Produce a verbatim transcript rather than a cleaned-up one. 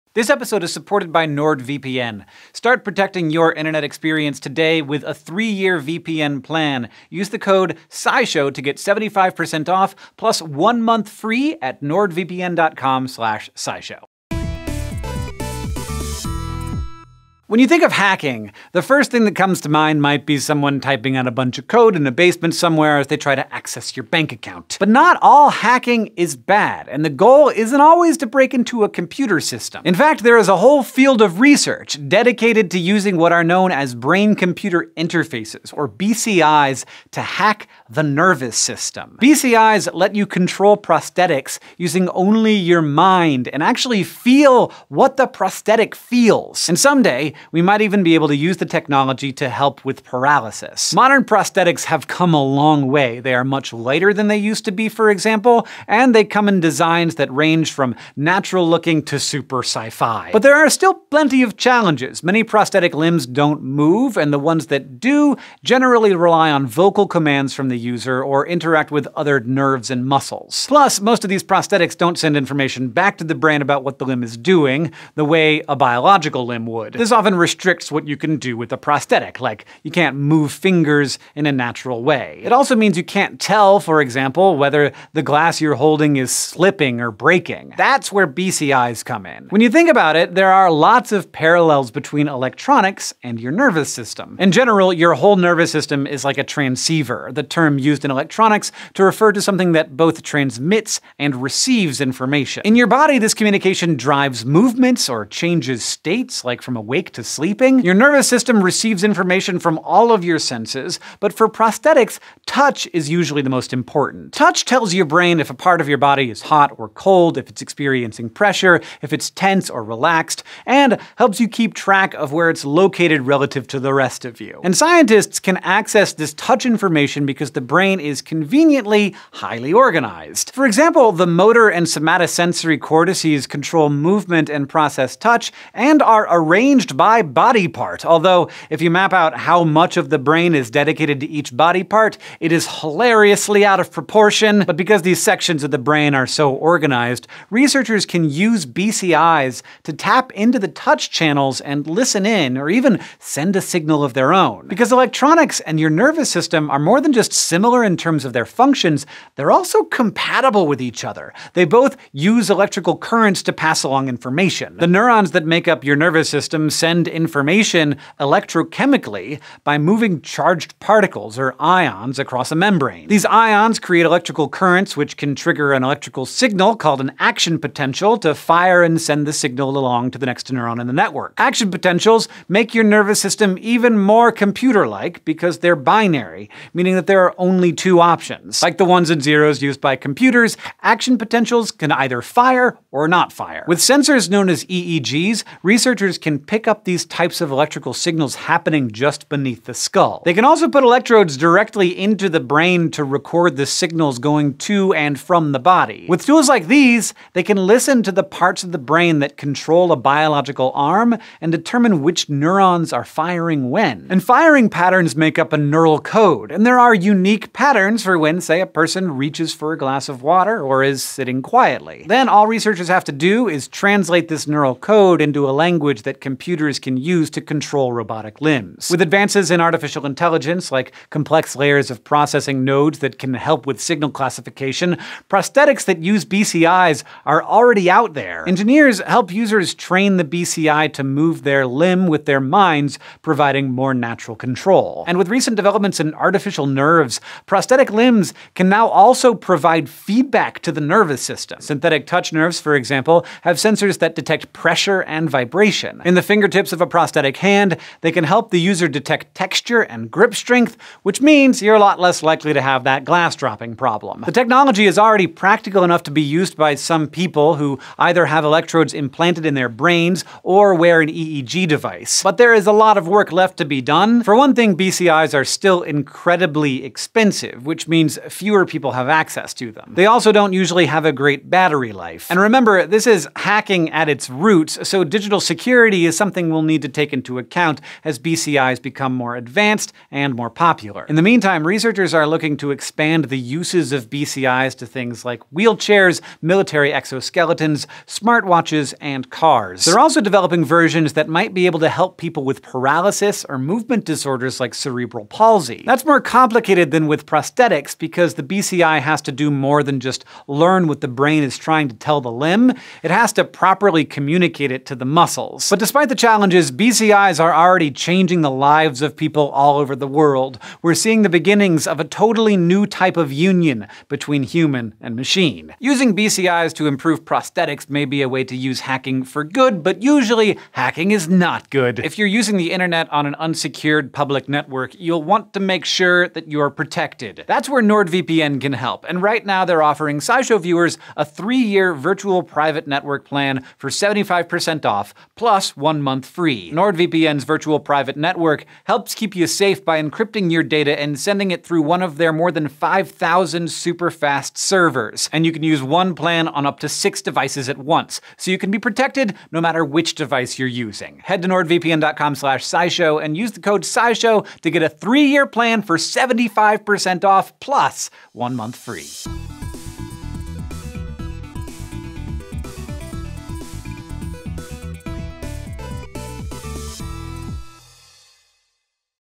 This episode is supported by NordVPN. Start protecting your internet experience today with a three-year V P N plan. Use the code SciShow to get seventy-five percent off plus one month free at nordvpn dot com slash scishow. When you think of hacking, the first thing that comes to mind might be someone typing out a bunch of code in a basement somewhere as they try to access your bank account. But not all hacking is bad, and the goal isn't always to break into a computer system. In fact, there is a whole field of research dedicated to using what are known as brain-computer interfaces, or B C Is, to hack the nervous system. B C Is let you control prosthetics using only your mind and actually feel what the prosthetic feels. And someday, we might even be able to use the technology to help with paralysis. Modern prosthetics have come a long way. They are much lighter than they used to be, for example, and they come in designs that range from natural-looking to super sci-fi. But there are still plenty of challenges. Many prosthetic limbs don't move, and the ones that do generally rely on vocal commands from the user or interact with other nerves and muscles. Plus, most of these prosthetics don't send information back to the brain about what the limb is doing, the way a biological limb would. This often restricts what you can do with a prosthetic, like you can't move fingers in a natural way. It also means you can't tell, for example, whether the glass you're holding is slipping or breaking. That's where B C Is come in. When you think about it, there are lots of parallels between electronics and your nervous system. In general, your whole nervous system is like a transceiver, the term used in electronics to refer to something that both transmits and receives information. In your body, this communication drives movements or changes states, like from awake to sleeping. Your nervous system receives information from all of your senses, but for prosthetics, touch is usually the most important. Touch tells your brain if a part of your body is hot or cold, if it's experiencing pressure, if it's tense or relaxed, and helps you keep track of where it's located relative to the rest of you. And scientists can access this touch information because the brain is conveniently highly organized. For example, the motor and somatosensory cortices control movement and process touch and are arranged by body part, although if you map out how much of the brain is dedicated to each body part, it is hilariously out of proportion. But because these sections of the brain are so organized, researchers can use B C Is to tap into the touch channels and listen in, or even send a signal of their own. Because electronics and your nervous system are more than just similar in terms of their functions, they're also compatible with each other. They both use electrical currents to pass along information. The neurons that make up your nervous system send information electrochemically by moving charged particles, or ions, across a membrane. These ions create electrical currents which can trigger an electrical signal called an action potential to fire and send the signal along to the next neuron in the network. Action potentials make your nervous system even more computer-like because they're binary, meaning that there are only two options. Like the ones and zeros used by computers, action potentials can either fire or not fire. With sensors known as E E Gs, researchers can pick up these types of electrical signals happening just beneath the skull. They can also put electrodes directly into the brain to record the signals going to and from the body. With tools like these, they can listen to the parts of the brain that control a biological arm and determine which neurons are firing when. And firing patterns make up a neural code, and there are unique patterns for when, say, a person reaches for a glass of water or is sitting quietly. Then all researchers have to do is translate this neural code into a language that computers can use to control robotic limbs. With advances in artificial intelligence, like complex layers of processing nodes that can help with signal classification, prosthetics that use B C Is are already out there. Engineers help users train the B C I to move their limb with their minds, providing more natural control. And with recent developments in artificial nerves, prosthetic limbs can now also provide feedback to the nervous system. Synthetic touch nerves, for example, have sensors that detect pressure and vibration. In the fingertips of a prosthetic hand, they can help the user detect texture and grip strength, which means you're a lot less likely to have that glass dropping problem. The technology is already practical enough to be used by some people who either have electrodes implanted in their brains or wear an E E G device. But there is a lot of work left to be done. For one thing, B C Is are still incredibly expensive, which means fewer people have access to them. They also don't usually have a great battery life. And remember, this is hacking at its roots, so digital security is something something we'll need to take into account as B C Is become more advanced and more popular. In the meantime, researchers are looking to expand the uses of B C Is to things like wheelchairs, military exoskeletons, smartwatches, and cars. They're also developing versions that might be able to help people with paralysis or movement disorders like cerebral palsy. That's more complicated than with prosthetics because the B C I has to do more than just learn what the brain is trying to tell the limb. It has to properly communicate it to the muscles. But despite the challenges, B C Is are already changing the lives of people all over the world. We're seeing the beginnings of a totally new type of union between human and machine. Using B C Is to improve prosthetics may be a way to use hacking for good, but usually hacking is not good. If you're using the internet on an unsecured public network, you'll want to make sure that you're protected. That's where NordVPN can help, and right now they're offering SciShow viewers a three-year virtual private network plan for seventy-five percent off, plus one month free. NordVPN's virtual private network helps keep you safe by encrypting your data and sending it through one of their more than five thousand super fast servers. And you can use one plan on up to six devices at once, so you can be protected no matter which device you're using. Head to nordvpn dot com slash scishow and use the code SciShow to get a three-year plan for seventy-five percent off plus one month free.